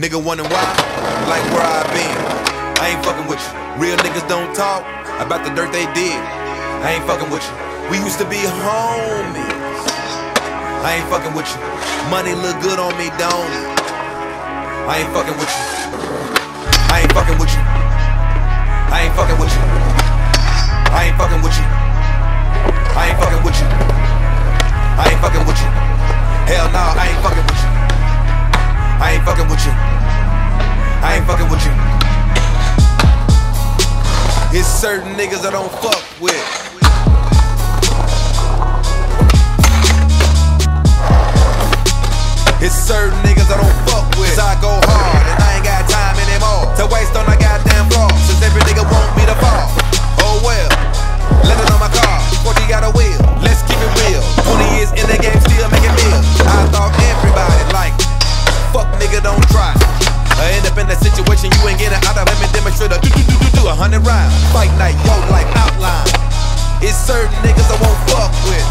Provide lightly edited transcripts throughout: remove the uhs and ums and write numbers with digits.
Nigga wondering why, like where I been. I ain't fucking with you. Real niggas don't talk about the dirt they did. I ain't fucking with you. We used to be homies. I ain't fucking with you. Money look good on me, don't it? I ain't fucking with you. I ain't fucking with you. I ain't fucking with you. I ain't fucking with you. I ain't fucking with you. I ain't fucking with you. Hell no, I ain't fucking with you. I ain't fucking with you. I ain't fucking with you. It's certain niggas I don't fuck with. It's certain niggas I don't fuck with. Cause I go hard and I ain't got time anymore to waste on a goddamn floor. Since every nigga want me to fall. Oh well, let it on my car. 40 got a wheel, let's keep it real. 20 years in the game, still making meals. I thought everybody like, fuck nigga, don't try. I end up in that situation you ain't getting out of. Let me demonstrate a do 100 rounds. Fight night, yo, like outline. It's certain niggas I won't fuck with.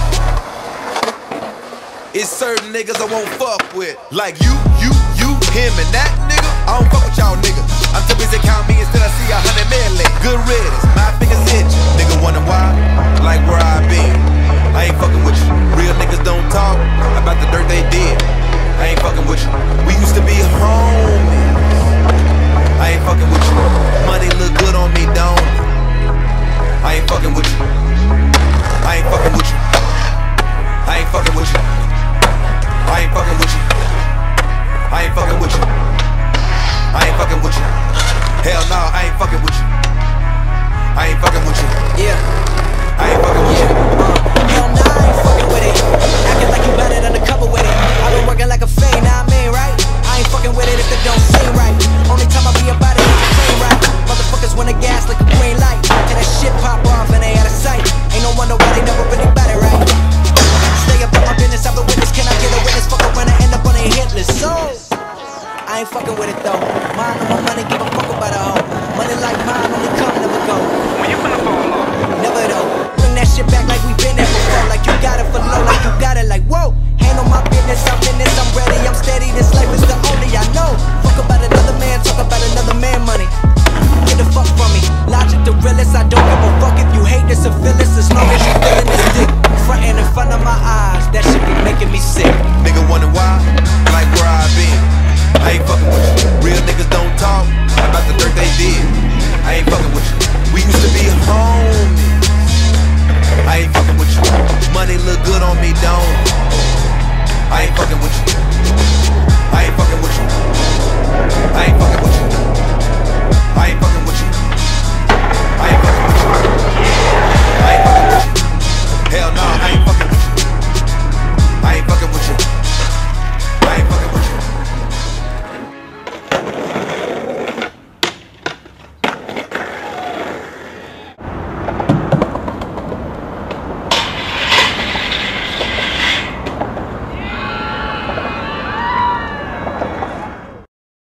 It's certain niggas I won't fuck with. Like you, him, and that nigga. I don't fuck with y'all niggas. I'm too busy count me until I see 100 million. Good riddance, my fingers itch. Nigga wondering why, like where I been. I ain't fucking with you. Real niggas don't talk about the dirt they did. I ain't fucking with you. We used to be homies. I ain't fucking with you. Money look good on me, don't it? I ain't fucking with you. I ain't fucking with you. I ain't fucking with you. I ain't fucking with you. I ain't fucking with you. I ain't fucking with you. Hell no, I ain't fucking with you. I ain't fucking with you. Yeah. I ain't fucking with you. Hell no, I ain't fucking with it. Acting like you got it undercover with it. I've been working like a fiend, now I mean, right? I ain't fucking with it if it don't seem right. Only time I be about it is the frame right. Motherfuckers wanna gas like a green light. And that shit pop off and they out of sight. Ain't no wonder why they never really got it right. Stay up on my business, I'm the witness. Can I get a witness? Fuck up when I end up on a hit list. So I ain't fucking with it though. Mine on my money, give a fuck about a hoe. Money like mine, only come, never go. When you finna fall off? Never though. Bring that shit back like we been there before. Like you got it for low, like you got it like whoa. Handle my business, I'm in this, I'm ready, I'm steady. This life is the only I know. Fuck about another man, talk about another man money. Get the fuck from me. Logic the realest, I don't give a fuck if you hate this or feel this. As long as you feeling this dick. Frontin' in front of my eyes, that shit be making me sick. Nigga wondering why, like where I been. I ain't fucking with you. Real niggas don't talk about the dirt they did. I ain't fucking with you. We used to be homies. I ain't fucking with you. Money look good on me, don't it? I ain't fucking with you. I ain't fucking with you.